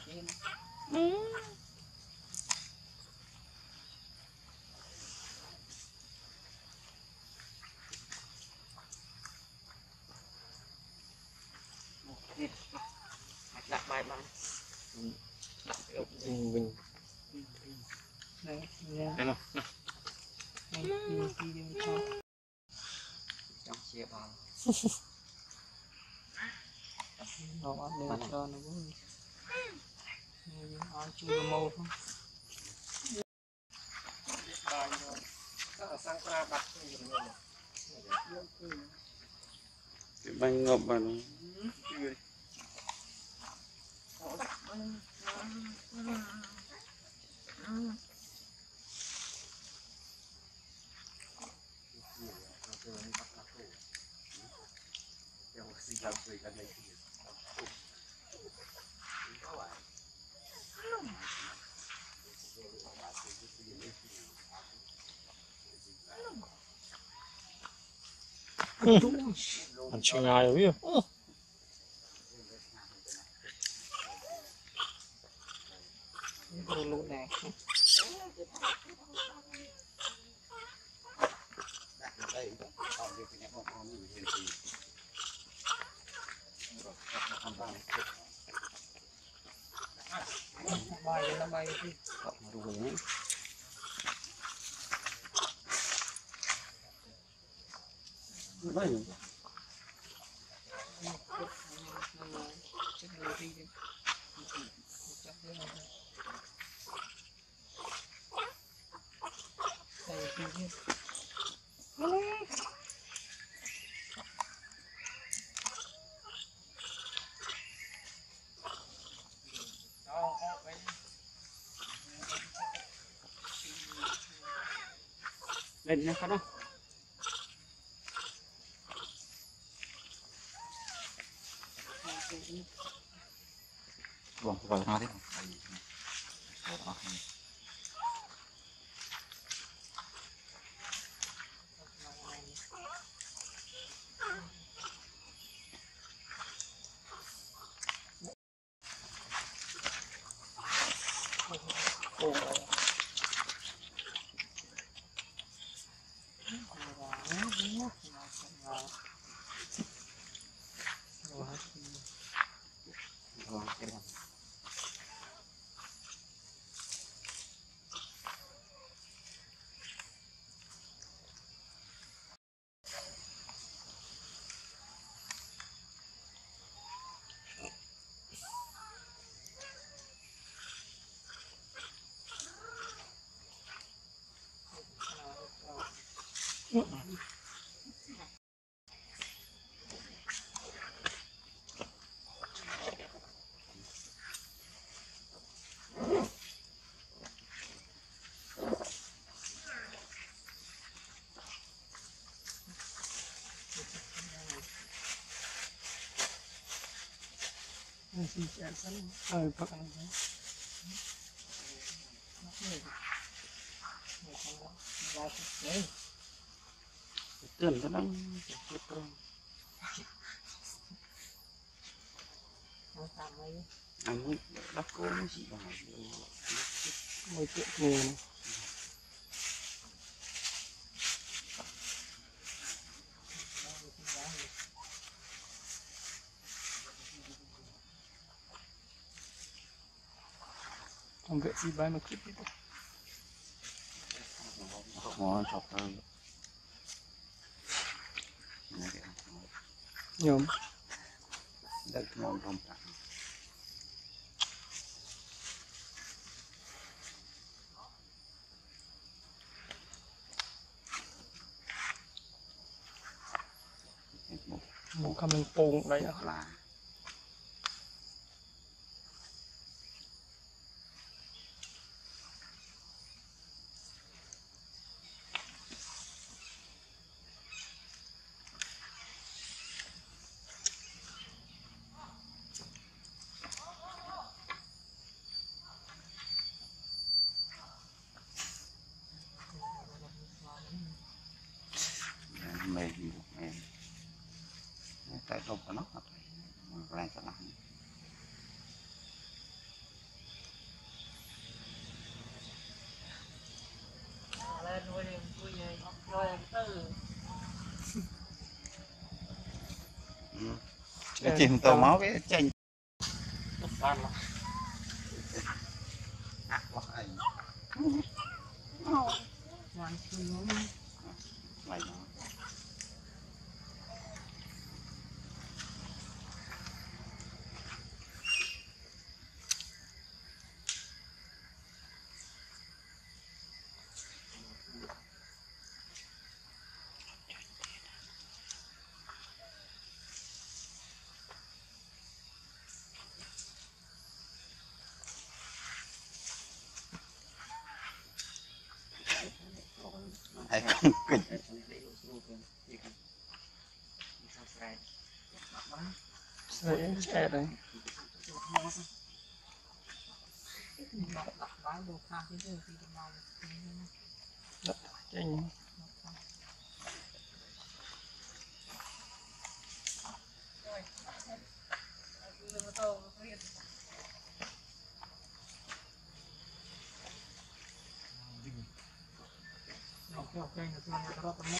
đặt bài bằng mình đây đây trong chia bao nó ăn đều cho nó vui ăn chưa màu không cái bánh ngộp vào nó ăn chưa ngay rồi biết lụt này bay nó bay đi rồi đấy lên nha không vâng vào nó thế xin chào sẵn bác ăn tưởng cho nó ăn đắp cô nó chỉ bằng môi chuyện nghề không vệ gì bay mà kịp đi ngon chọc hơn nhôm đất ngon không cả một cam lên pong đấy à là mềm mềm tại không có nó lại sẽ làm cái chim tàu máu cái chanh Ban là hoàn thường này hay không kinh Sẽ trẻ đấy. Chanh. ok ok,